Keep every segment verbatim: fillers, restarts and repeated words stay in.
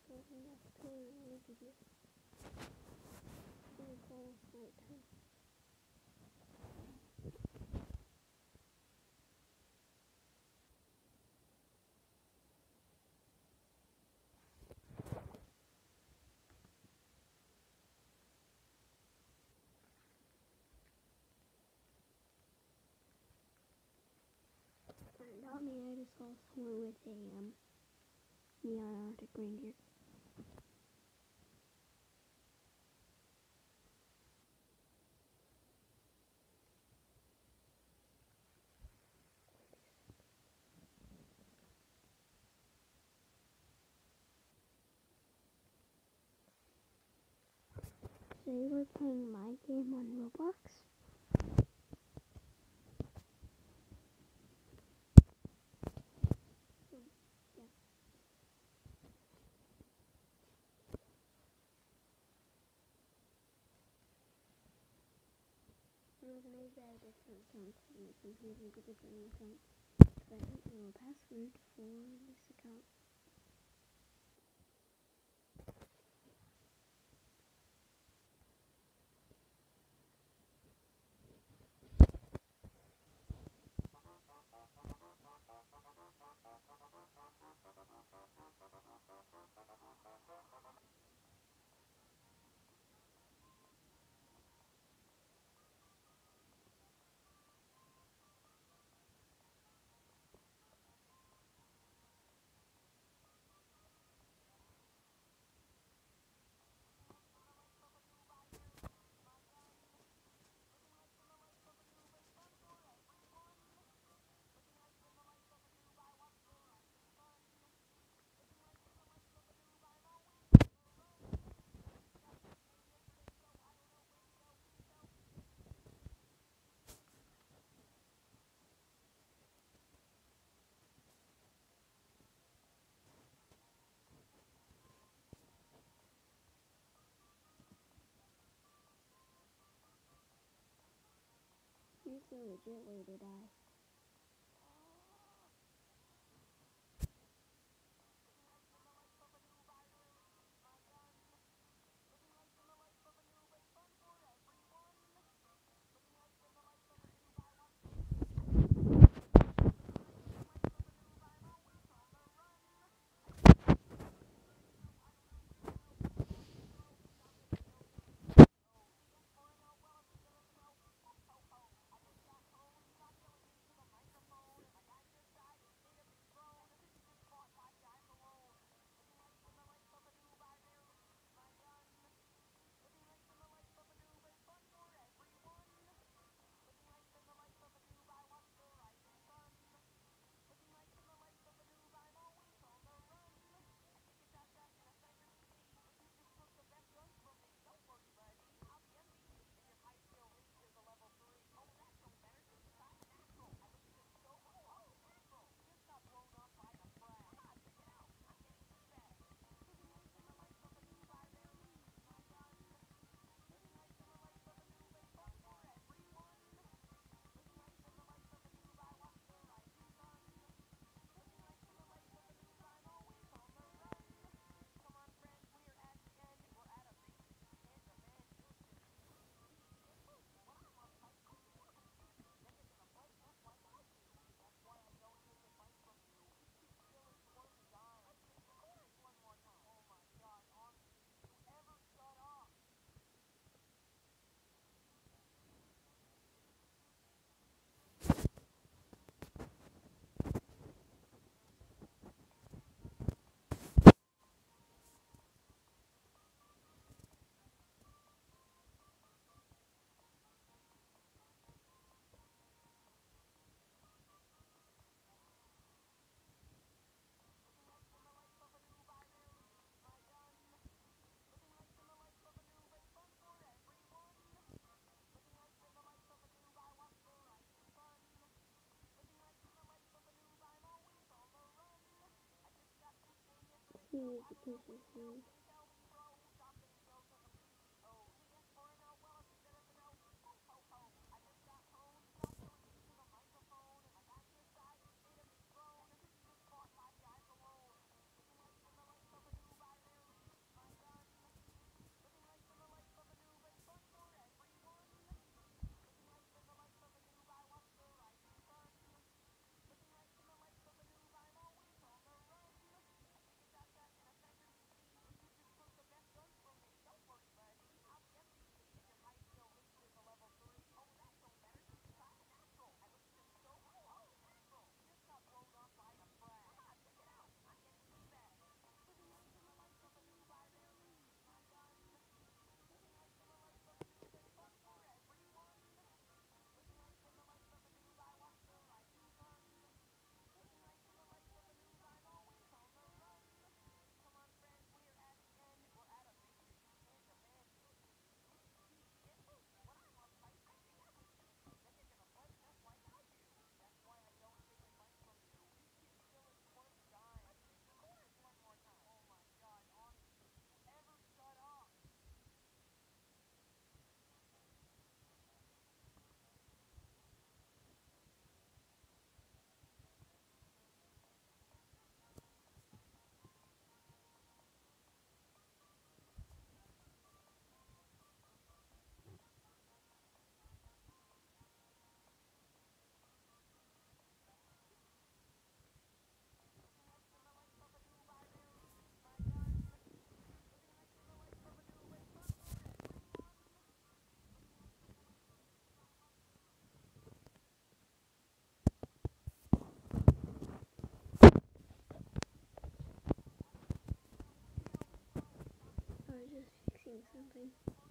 something that's totally really good. Really cool nighttime. Not me, I just saw someone with a um, neon Arctic reindeer. Today we're playing my game on Roblox. So, yeah. I'm gonna make that a different account and make some people make a different account. But I don't know a password for this account. Here's the legit way to die. Notification sound. something.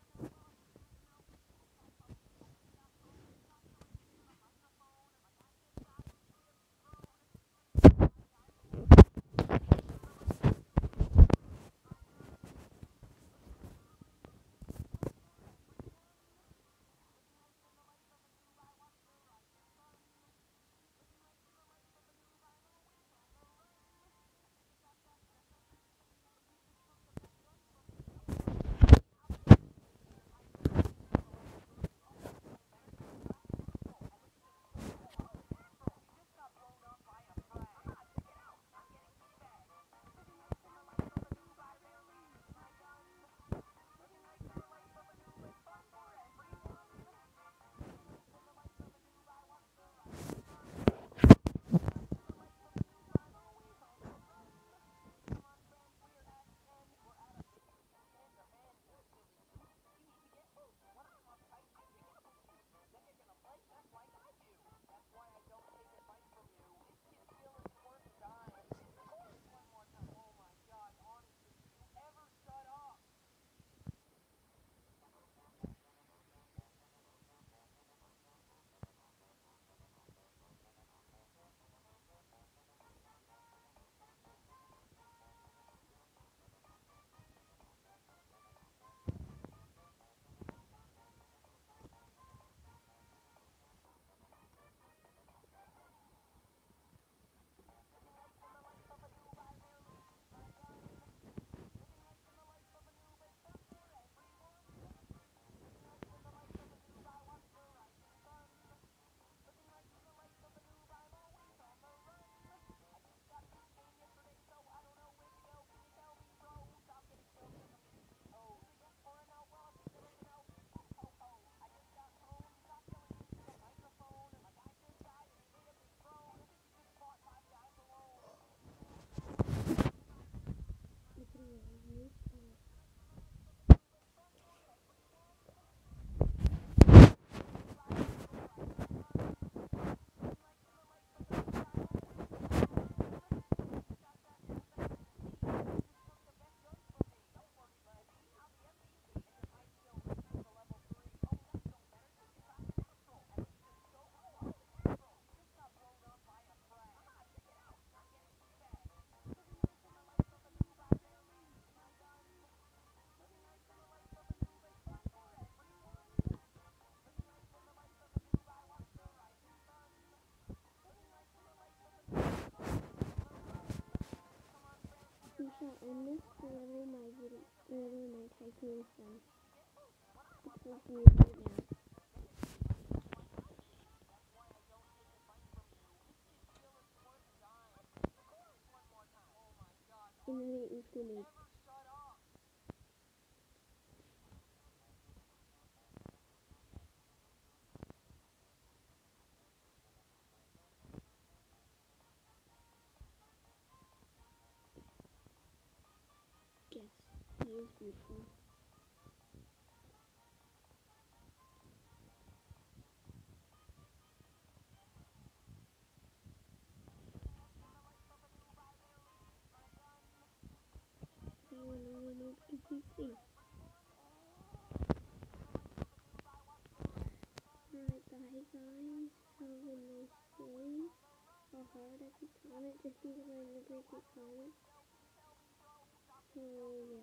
We shall end this whenever my video, whenever my typing is done. It's supposed to be right now. And then it was gonna be yes, it is beautiful. Everyone only knows to keep safe. Alright, bye guys. Have a nice day. How hard I keep comment just because I never keep comment. So yeah.